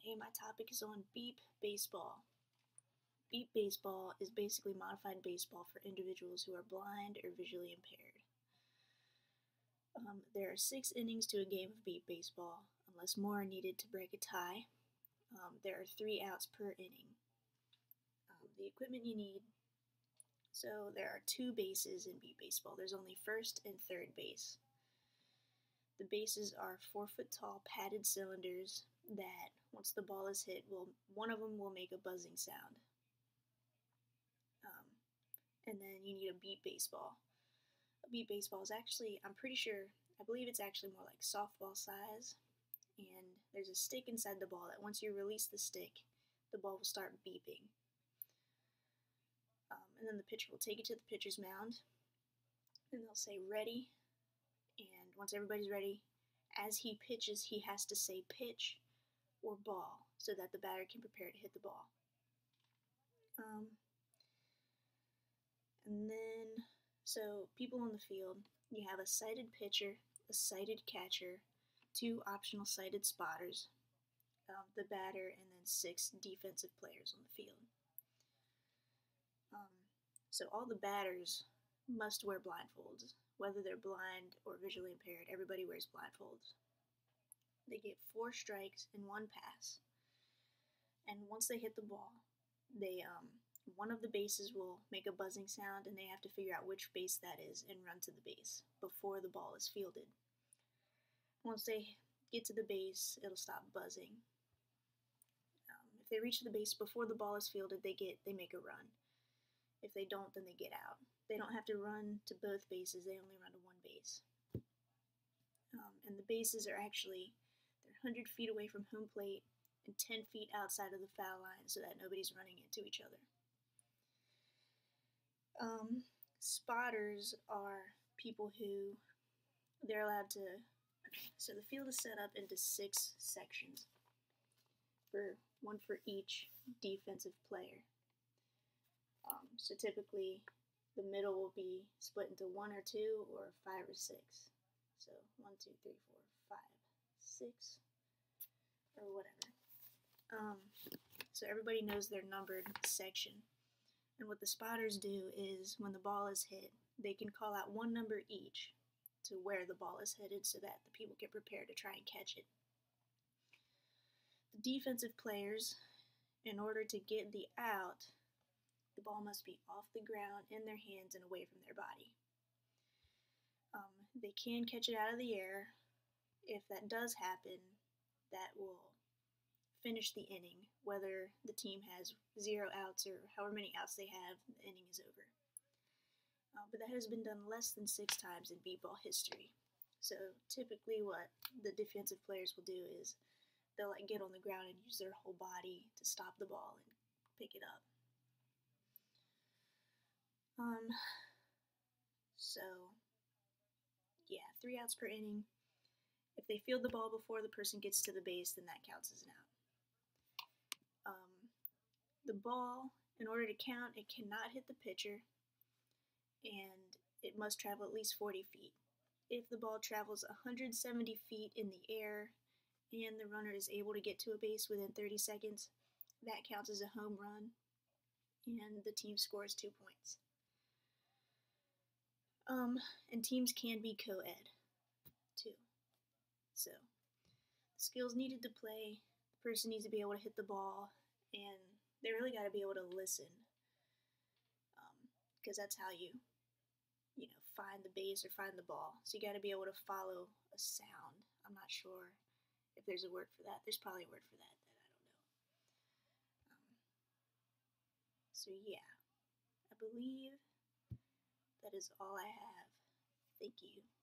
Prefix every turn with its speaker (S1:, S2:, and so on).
S1: Today my topic is on beep baseball. Beep baseball is basically modified baseball for individuals who are blind or visually impaired. There are 6 innings to a game of beep baseball, unless more are needed to break a tie. There are 3 outs per inning. The equipment you need, so there are 2 bases in beep baseball. There's only first and third base. The bases are 4-foot tall padded cylinders that, once the ball is hit, one of them will make a buzzing sound. And then you need a beep baseball. A beep baseball is actually, I believe it's actually more like softball size. And there's a stick inside the ball that once you release the stick, the ball will start beeping. And then the pitcher will take it to the pitcher's mound, and they'll say ready. And once everybody's ready, as he pitches, he has to say pitch or ball so that the batter can prepare to hit the ball. And then, so people on the field, you have a sighted pitcher, a sighted catcher, 2 optional sighted spotters, the batter, and then 6 defensive players on the field. So all the batters must wear blindfolds. Whether they're blind or visually impaired, everybody wears blindfolds. They get 4 strikes and 1 pass. And once they hit the ball, one of the bases will make a buzzing sound, and they have to figure out which base that is and run to the base before the ball is fielded. Once they get to the base, it'll stop buzzing. If they reach the base before the ball is fielded, they make a run. If they don't, then they get out. They don't have to run to both bases, they only run to one base. And the bases are they're 100 feet away from home plate and 10 feet outside of the foul line so that nobody's running into each other. Spotters are people who, they're allowed to, so the field is set up into 6 sections, one for each defensive player. So typically, the middle will be split into 1 or 2 or 5 or 6. So 1, 2, 3, 4, 5, 6, or whatever. So everybody knows their numbered section. And what the spotters do is when the ball is hit, they can call out one number each to where the ball is headed so that the people get prepared to try and catch it. The defensive players, in order to get the out, the ball must be off the ground, in their hands, and away from their body. They can catch it out of the air. If that does happen, that will finish the inning. Whether the team has 0 outs or however many outs they have, the inning is over. But that has been done less than 6 times in beep ball history. So typically what the defensive players will do is they'll get on the ground and use their whole body to stop the ball and pick it up. So, yeah, 3 outs per inning. If they field the ball before the person gets to the base, then that counts as an out. The ball, in order to count, it cannot hit the pitcher, and it must travel at least 40 feet. If the ball travels 170 feet in the air, and the runner is able to get to a base within 30 seconds, that counts as a home run, and the team scores 2 points. And teams can be co-ed, too. So, the skills needed to play, the person needs to be able to hit the ball, and they really got to be able to listen, because that's how you find the base or find the ball. So you got to be able to follow a sound. I'm not sure if there's a word for that. There's probably a word for that I don't know. So yeah, I believe that is all I have. Thank you.